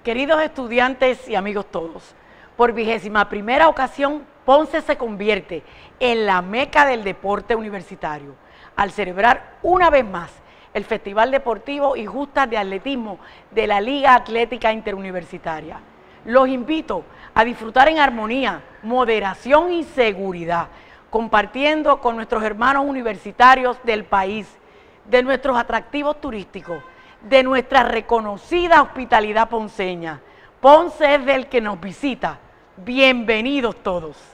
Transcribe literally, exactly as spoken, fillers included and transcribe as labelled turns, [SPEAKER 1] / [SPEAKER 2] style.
[SPEAKER 1] Queridos estudiantes y amigos todos, por vigésima primera ocasión, Ponce se convierte en la meca del deporte universitario, al celebrar una vez más el Festival Deportivo y Justas de Atletismo de la Liga Atlética Interuniversitaria. Los invito a disfrutar en armonía, moderación y seguridad, compartiendo con nuestros hermanos universitarios del país, de nuestros atractivos turísticos, de nuestra reconocida hospitalidad ponceña. Ponce es del que nos visita. Bienvenidos todos.